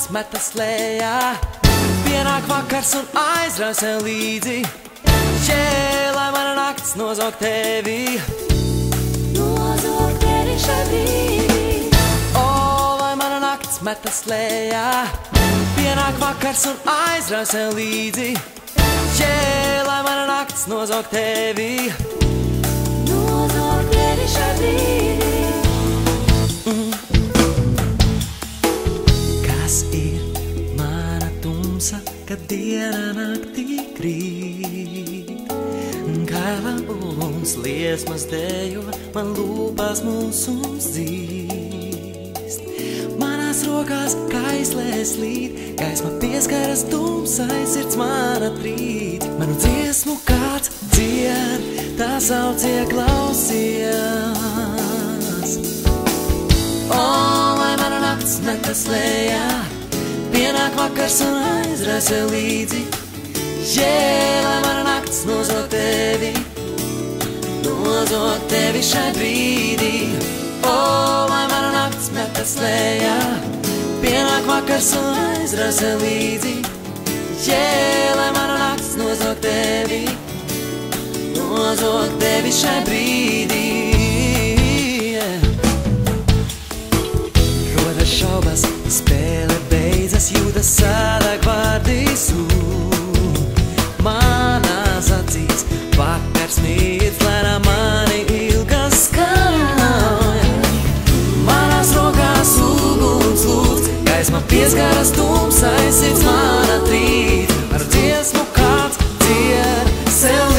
nakts metas lejā, pienāk vakars un aizrauj sev līdzi. Lai mana nakts nozog tevi, nozog tevi šai brīdī. Lai mana nakts metas lejā, pienāk vakars un aizrauj sev līdzi. Lai mana nakts nozog tevi, nozog tevi šai brīdī. Kas ir mana tumsa, kad diena naktī krīt? Kā mums liesmas dejo, man lūpās mūsums dzīst. Manās rokās kaislēs līd, gaisma pieskaras tumsai, sirds mana trīt. Manu dziesmu kāds dzied, tā sauc ieklausījās. Lai mana nakts metas lejā, pienāk vakars un aizrauj sev līdzi. Lai mana nakts nozog tevi šai brīdī. Lai mana nakts metas lejā, pienāk vakars un aizrauj sev līdzi. Lai mana nakts nozog tevi šai brīdī. Rodas šaubas, spēle beidzas, jūtas sādāk vārdi sūd. Manās acīs vakars mīts, lēnām mani ilgas skauj. Manās rokās uguns lūdz, gaisma pieskaras tumsai, sirds mana trīt. Ar dziesmu kāds dzied, sev